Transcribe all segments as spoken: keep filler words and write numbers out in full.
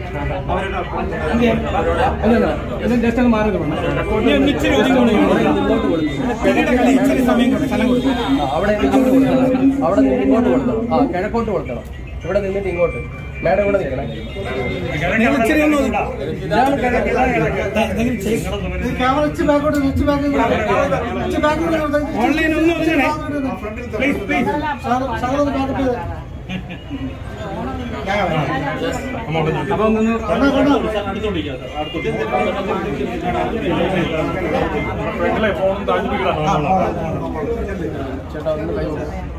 Just ഒന്ന് മാറി അവിടെ അവിടെ നിന്ന് ഇങ്ങോട്ട് കൊടുക്കണം. ആ കിഴക്കോട്ട് കൊടുക്കണം. ഇവിടെ നിന്നിട്ട് ഇങ്ങോട്ട് മേഡം ഇവിടെ നിൽക്കണം. അപ്പം നിന്ന് ചേട്ടാ ഒന്ന് കൈ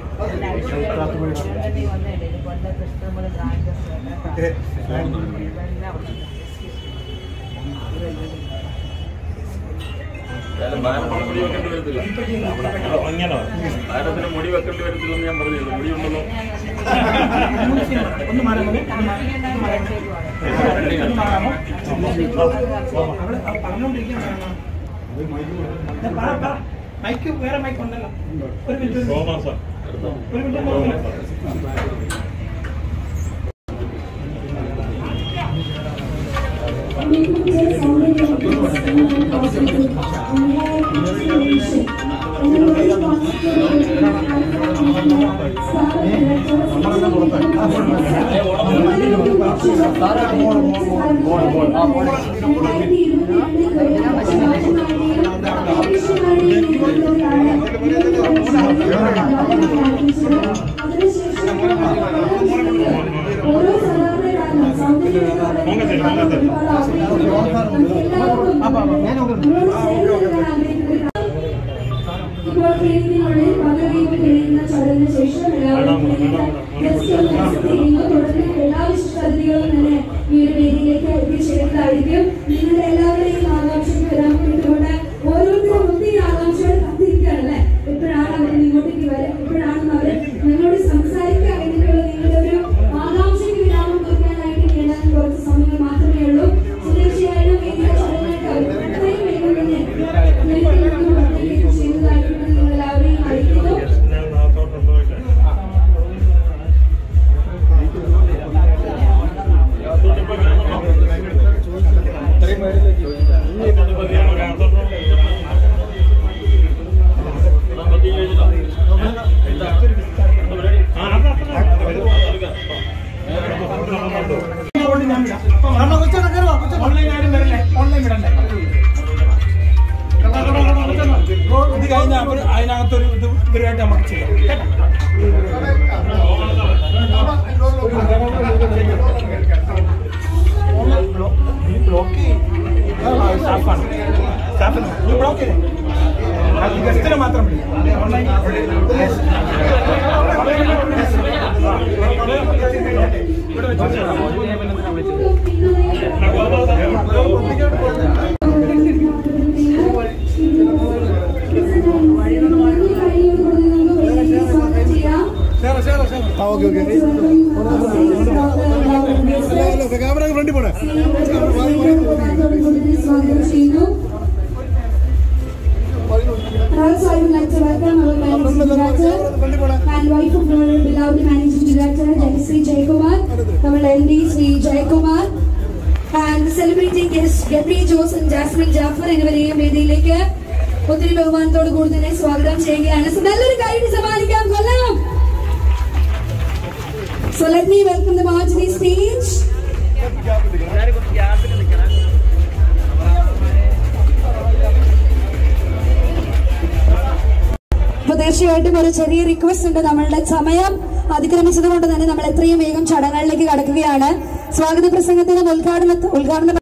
മുടി വെക്കേണ്ടി വരത്തില്ല. മാഡത്തിന് മുടി വെക്കേണ്ടി വരത്തില്ലെന്ന് ഞാൻ പറഞ്ഞില്ല. മുടി ഉണ്ടല്ലോ. മൈക്ക് വേറെ മൈക്ക് ഉണ്ടല്ലോ. ഒരു മിനിറ്റ് ഒരു മിനിറ്റ് ഇപ്പോൾ കേരളത്തിനുള്ളിൽ പദവിയും കഴിയുന്ന ചടങ്ങിന് ശേഷം എല്ലാവരും തുടർന്ന് എല്ലാ വിശിഷ്ടാതിഥികളും തന്നെ ഈ ഒരു വേദിയിലേക്ക് എത്തിച്ചേരുന്നതായിരിക്കും. നിങ്ങളുടെ എല്ലാവരുടെയും ആകാംക്ഷയ്ക്ക് വരാൻ വേണ്ടിയിട്ട് ഓരോരുത്തരും ഒത്തിരി ആകാംക്ഷയോടെ കാത്തിരിക്കുകയാണല്ലേ. എപ്പോഴാണ് അവർ ഇങ്ങോട്ടേക്ക് വരും, എപ്പോഴാണെന്ന് അവർ ഞങ്ങളോട് സംസാരിക്കുക എന്നിട്ടുള്ള നിങ്ങളുടെ ഒരു ആകാംക്ഷയ്ക്ക് വിരാമം കുറിക്കാനായിട്ട് ഏതാനും കുറച്ച് സമയങ്ങൾ മാത്രമേ ഉള്ളൂ. തീർച്ചയായും വേദിയിലെ ചടങ്ങായിട്ട് അവർ ഇത്രയും വേഗം തന്നെ ചെയ്യുന്നതായിട്ട് നിങ്ങൾ എല്ലാവരെയും അറിയിക്കുന്നു. ഇത് കഴിഞ്ഞ അതിനകത്തൊരു ഇത് ഇവരുമായിട്ട് നമുക്ക് ചെയ്യാം. ബ്ലോക്ക് സ്റ്റാഫാണ് സ്റ്റാഫിന് ഈ ബ്ലോക്ക് ഗസ്റ്റിന് മാത്രം ഓൺലൈൻ ഇവിടെ വെച്ച് ഓക്കെ ഓക്കെ ക്യാമറ ഫ്രണ്ടിൽ പോണേ. Also, I would like to welcome our managing director and wife of our beloved managing director, Sri Jayakumar, our M D Sri Jayakumar, and celebrating guests Gabri Jose and Jasmine Jaffer എന്നിവരെയും വേദിയിലേക്ക് ഒത്തിരി ബഹുമാനത്തോട് കൂടി തന്നെ സ്വാഗതം ചെയ്യുകയാണ്. So, നല്ലൊരു കാര്യം സമ്മാനിക്കാം കൊല്ലം. So, let me welcome them all to the stage. അപ്പോൾ തീർച്ചയായിട്ടും ഒരു ചെറിയ റിക്വസ്റ്റ് ഉണ്ട്. നമ്മളുടെ സമയം അതിക്രമിച്ചത് കൊണ്ട് തന്നെ നമ്മൾ എത്രയും വേഗം ചടങ്ങുകളിലേക്ക് കടക്കുകയാണ്. സ്വാഗത പ്രസംഗത്തിനും ഉദ്ഘാടന ഉദ്ഘാടന